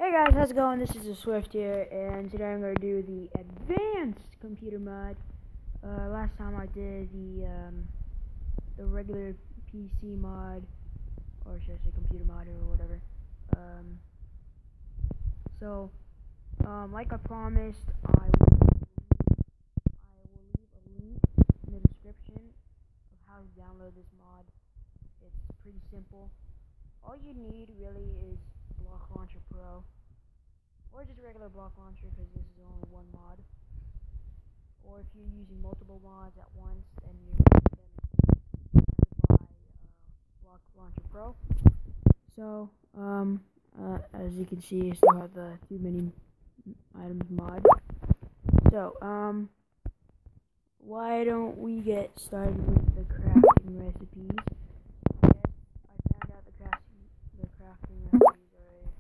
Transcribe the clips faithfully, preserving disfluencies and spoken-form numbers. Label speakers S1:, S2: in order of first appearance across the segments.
S1: Hey guys, how's it going? This is a Swift here, and today I'm going to do the advanced computer mod. Uh, last time I did the um, the regular P C mod, or should I say computer mod or whatever. Um, so, um, like I promised, I will, I will leave a link in the description of how to download this mod. It's pretty simple. All you need really is Block Launcher Pro. Or just regular block launcher, because this is only one mod. Or if you're using multiple mods at once, then you're going to buy uh, Block Launcher Pro. So, um, uh, as you can see, I still have the too many items mod. So, um, why don't we get started with the crafting recipes? Yes, I found out the crafting, the crafting recipes already.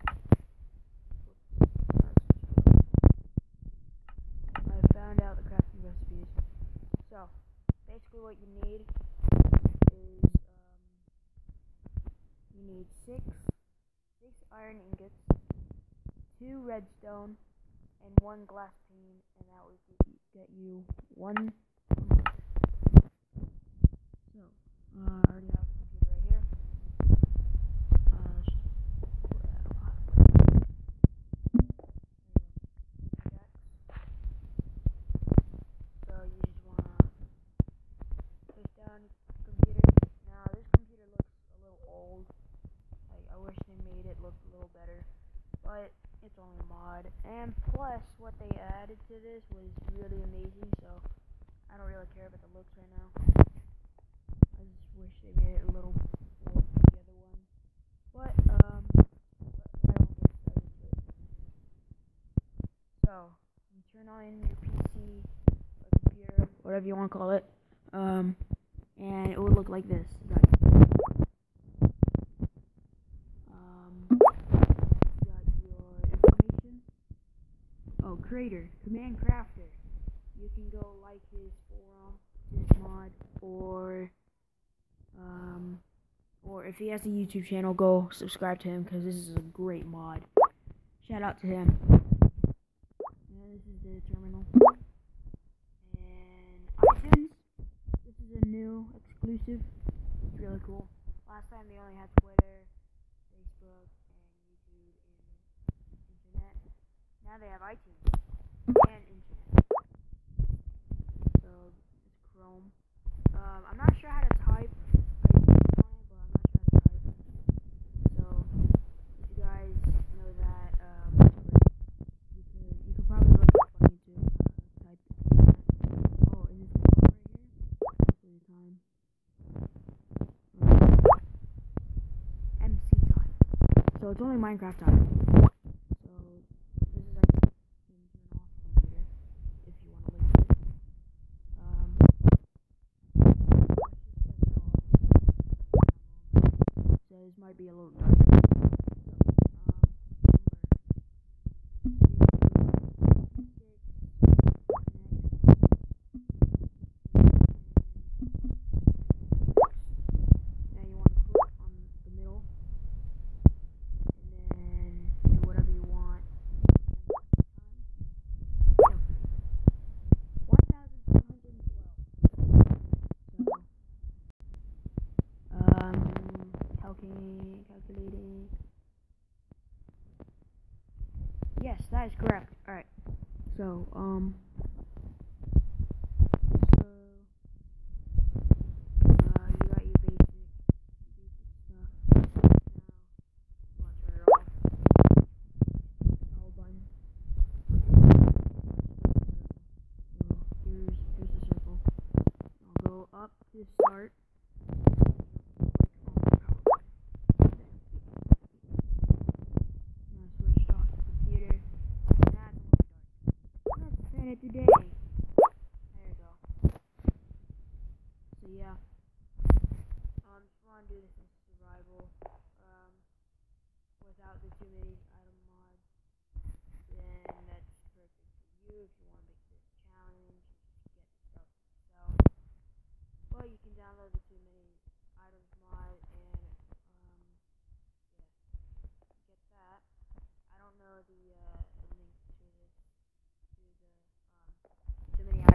S1: Found out the crafting recipes. So, basically what you need is, um, you need six, six iron ingots, two redstone, and one glass pane, and that would get you one. So, uh, I already have the computer right here. Uh, So you just wanna place down the computer. Now this computer looks a little old. Like I wish they made it look a little better, but it's only a mod. And plus, what they added to this was really amazing. So I don't really care about the looks right now. I just wish they made it a little more like the other one. But um, I won't get started to it. So you turn on your P C. Computer, whatever you want to call it, um, and it would look like this. Um, you got your information. Oh, creator, Command Crafter. You can go like his forum, his mod, or um, or if he has a YouTube channel, go subscribe to him because this is a great mod. Shout out to him. And this is the terminal. This is a new exclusive. It's really cool. Last time they only had Twitter, Facebook, and YouTube, and internet. Now they have iTunes and internet. So it's Chrome. Um, I'm not sure how to type iTunes on it, but I'm not sure how to type. So if you guys know that, um, you could you could probably look up on YouTube uh, type. Oh, is this right here? Time. M C time. So it's only Minecraft time. So this is like you can turn off the computer if you want to leave it. Um, so this might be a little dark. Calculating. Yes, that is correct. Alright. So, um. So. Uh, you got your basic, basic stuff. Now, let's turn it off. Power button. So, here's, here's the circle. I'll go up to start. Today. There you go. So yeah. Um just wanna do this in survival. Um without the too many item mods. Then that's perfect for you if you wanna make this challenge, get stuff yourself. But you can download the too many items mod and um yeah. Get that. I don't know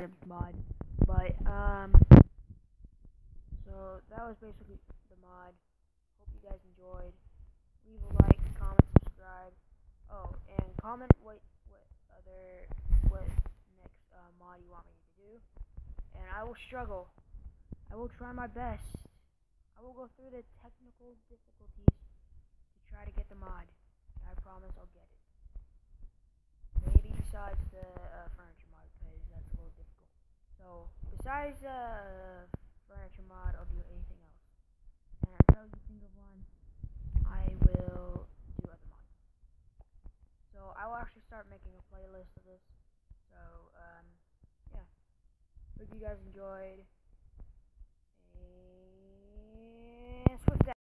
S1: items mod. But um, so that was basically the mod. Hope you guys enjoyed. Leave a like, comment, subscribe. Oh, and comment what what other what next uh, mod you want me to do, and I will struggle. I will try my best. I will go through the technical difficulties to try to get the mod. I promise I'll get it. Maybe besides the uh, furniture mod, because that's a little difficult. So, besides the uh, furniture mod, I'll do anything else. And until you think of one, I will do other mods. So, I will actually start making a playlist of this. So, um, yeah. Hope you guys enjoyed.